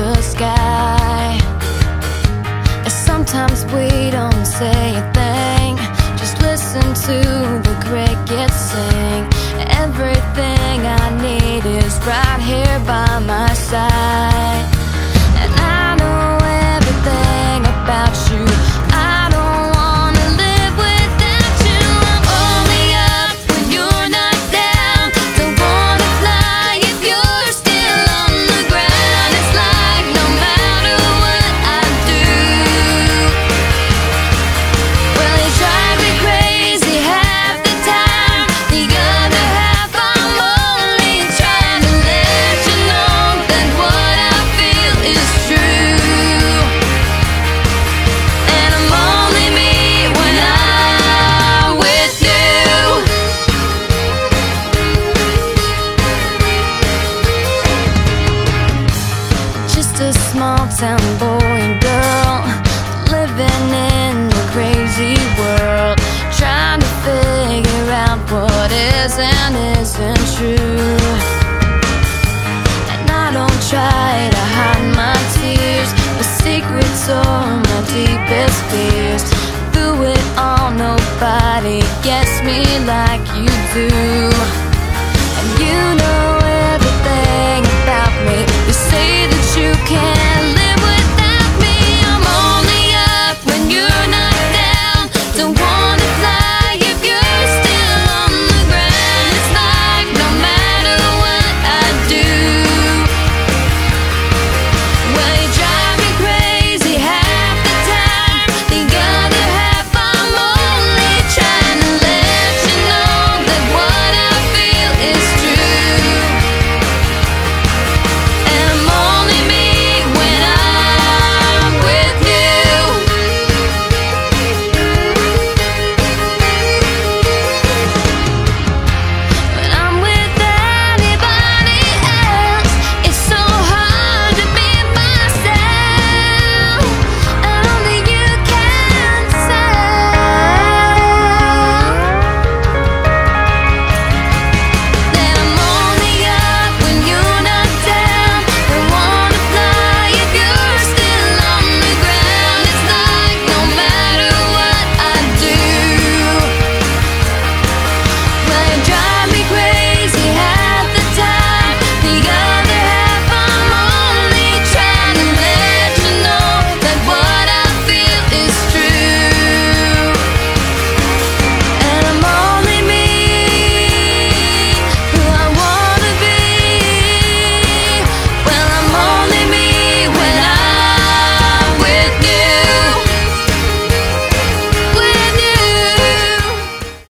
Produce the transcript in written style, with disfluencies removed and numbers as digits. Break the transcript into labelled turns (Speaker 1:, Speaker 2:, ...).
Speaker 1: the sky. And sometimes we don't say a thing, just listen to the crickets sing. Everything I need is right here by my side. And I know everything about you. I don't wanna live without you. I'm only up when you're not down. Don't wanna fly if you're still on the ground. It's like no matter what I do, well, you drive me crazy half the time. The other half I'm only trying to let you know that what I feel is true. And I'm only me when I'm with you. Just a small town boy and girl living in a crazy world, trying to figure out what is and isn't true. And I don't try to hide my tears, the secrets are my deepest fears. Through it all, nobody gets me like you do.